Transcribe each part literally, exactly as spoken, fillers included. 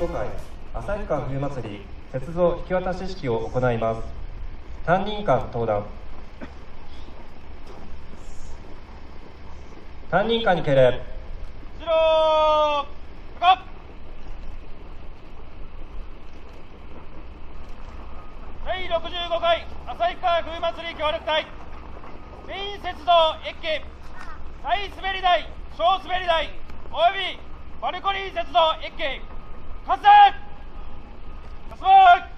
ごかい旭川冬祭り雪像引き渡し式を行います。担任官登壇。担任官に敬礼。 後ろ向こう。だいろくじゅうごかい旭川冬祭り協力隊メイン雪像駅大滑り台、小滑り台およびバルコニー雪像駅完成。進む。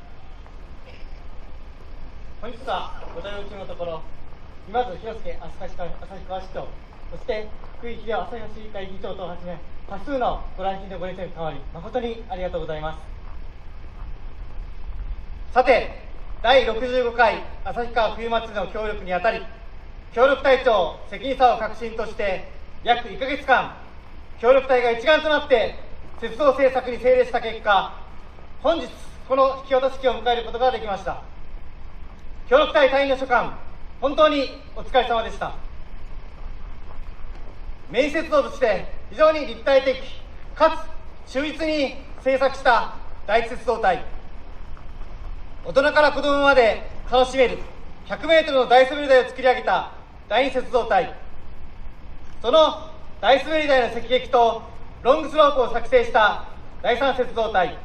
本日はご対応中のところ、今津博介旭川市長、そして福井秀夫旭川市議会議長とをはじめ、多数のご来賓のご列に代わり、誠にありがとうございます。さて、だいろくじゅうごかい旭川冬祭りの協力にあたり、協力隊長責任者を核心として、約いっかげつかん、協力隊が一丸となって、雪像制作に精励した結果、本日、この引き渡し式を迎えることができました。協力隊隊員の諸官、本当にお疲れ様でした。メイン雪像として非常に立体的かつ忠実に制作した第一雪像隊、大人から子供まで楽しめるひゃくメートルの大滑り台を作り上げた第二雪像隊、その大滑り台の石壁とロングスロープを作成した第三雪像隊、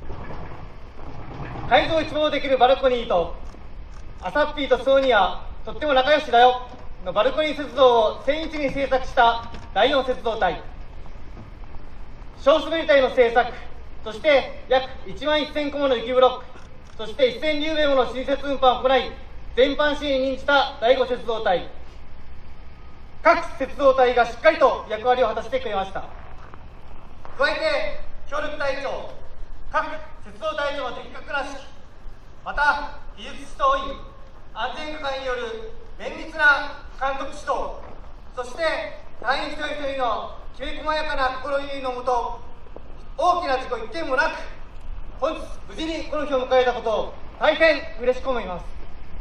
会場を一望できるバルコニーとアサッピーとソーニアとっても仲良しだよのバルコニー雪像を精一に制作しただいよん雪像隊、小滑り台の制作、そして約いちまんせんこもの雪ブロック、そしてせんりゅうべいもの新雪運搬を行い、全般支援に任じただいご雪像隊、各雪像隊がしっかりと役割を果たしてくれました。加えて、協力隊長、各雪像隊長の的確な指揮、また技術指導員、安全係による綿密な監督指導、そして隊員一人一人のきめ細やかな心意気のもと、大きな事故一件もなく、本日無事にこの日を迎えたことを大変嬉しく思います。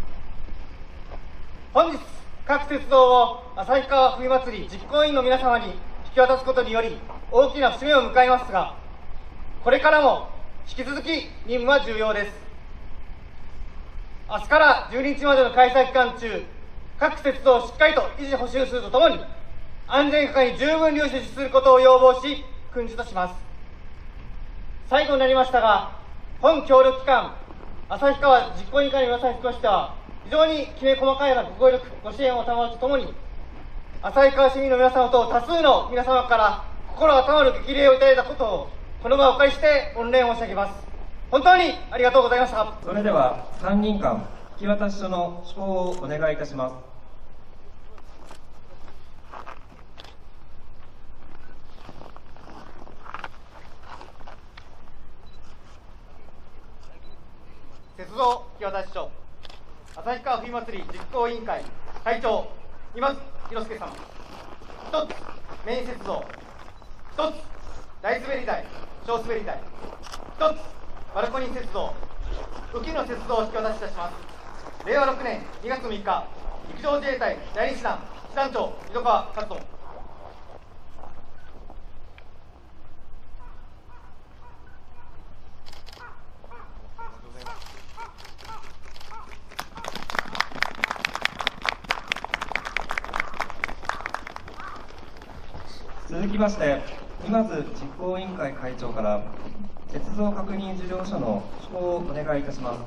本日、各雪像を旭川冬祭り実行委員の皆様に引き渡すことにより、大きな節目を迎えますが、これからも引き続き任務は重要です。明日からじゅうににちまでの開催期間中、各雪像をしっかりと維持補修するとともに、安全係に十分留守することを要望し、訓示とします。最後になりましたが、本協力機関、旭川実行委員会の皆さんにつきましては、非常にきめ細かいなご協力、ご支援を賜るとともに、旭川市民の皆様と多数の皆様から心温まる激励をいただいたことを、この場をお借りして御礼申し上げます。本当にありがとうございました。 それでは担任官引き渡し書の施行をお願いいたします。 雪像引き渡し書、旭川冬祭り実行委員会会長、今津博介様。一つ、メイン雪像。一つ、大滑り台、小滑り台。一つ、バルコニー雪像、浮きの雪像を引き渡しいたします。れいわろくねんにがつみっか、陸上自衛隊だいに師団師団長、井戸川勝人。 続きまして、今津実行委員会会長から雪像確認受領書の施行をお願いいたします。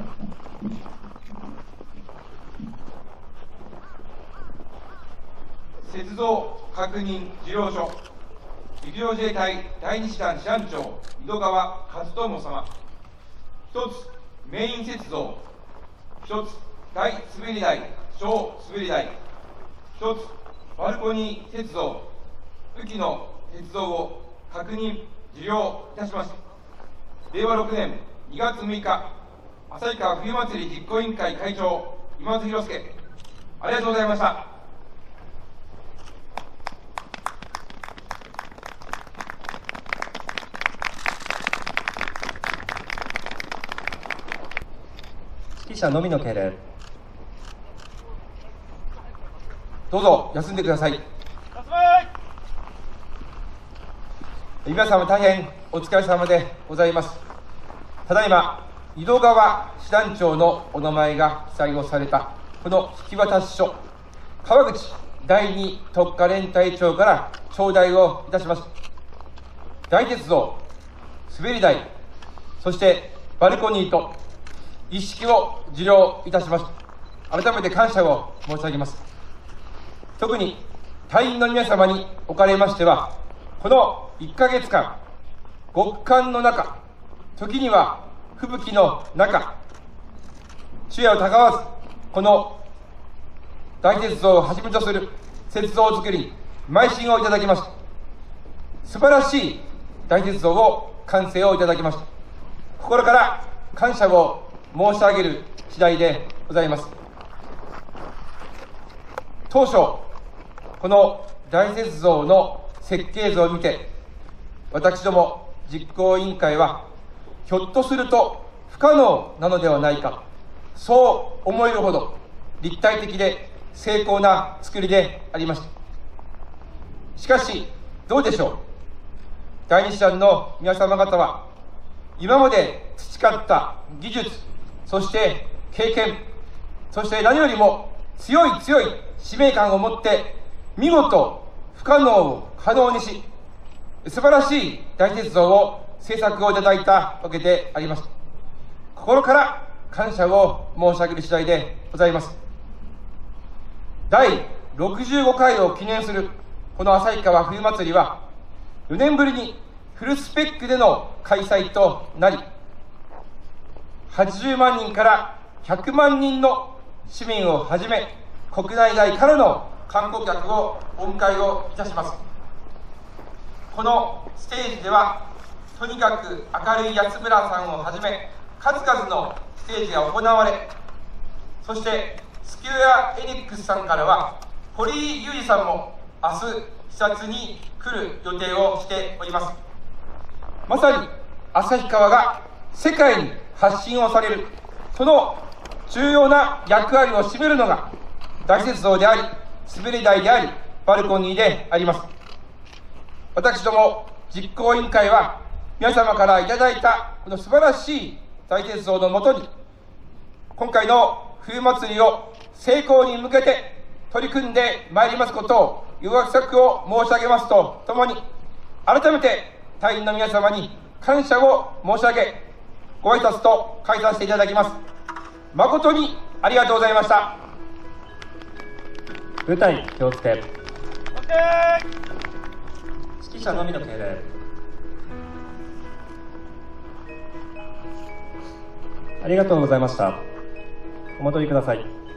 雪像確認受領書、陸上自衛隊だいに師団師団長、井戸川勝友様。一つ、メイン雪像。一つ、大滑り台、小滑り台。一つ、バルコニー雪像。浮きの雪像を確認受領いたしました。れいわろくねんにがつむいか、旭川冬祭り実行委員会会長、今津博介。ありがとうございました。 指揮者のみの敬礼。 どうぞ休んでください。皆様大変お疲れ様でございます。ただいま、井戸川師団長のお名前が記載をされた、この引き渡し書、川口だいに特科連隊長から頂戴をいたします。大鉄道、滑り台、そしてバルコニーと一式を受領いたします。改めて感謝を申し上げます。特に隊員の皆様におかれましては、このいっかげつかん、極寒の中、時には吹雪の中、昼夜をたがわず、この大鉄道をはじめとする鉄道づくりに邁進をいただきました。素晴らしい大鉄道を完成をいただきました。心から感謝を申し上げる次第でございます。当初、この大鉄道の設計図を見て、私ども実行委員会は、ひょっとすると不可能なのではないか、そう思えるほど立体的で精巧な作りでありました。しかし、どうでしょう。第二師団の皆様方は、今まで培った技術、そして経験、そして何よりも強い強い使命感を持って、見事不可能を可能にし、素晴らしい大鉄道を制作をいただいたわけであります。心から感謝を申し上げる次第でございます。だいろくじゅうごかいを記念するこの旭川冬祭りは、よねんぶりにフルスペックでの開催となり、はちじゅうまんにんからひゃくまんにんの市民をはじめ、国内外からの観光客をお迎えをいたします。このステージでは、とにかく明るい安村さんをはじめ、数々のステージが行われ、そしてスキュアエニックスさんからは、堀井裕二さんも明日視察に来る予定をしております。まさに旭川が世界に発信をされる、その重要な役割を占めるのが大鉄道であり、滑り台であり、バルコニーであります。私ども実行委員会は、皆様からいただいたこの素晴らしい大鉄道のもとに、今回の冬祭りを成功に向けて取り組んでまいりますことを、よろしくを申し上げますとともに、改めて隊員の皆様に感謝を申し上げ、ご挨拶と返させていただきます。誠にありがとうございました。 舞台気をつけ。 指揮者のみの敬礼。 ありがとうございました。お戻りください。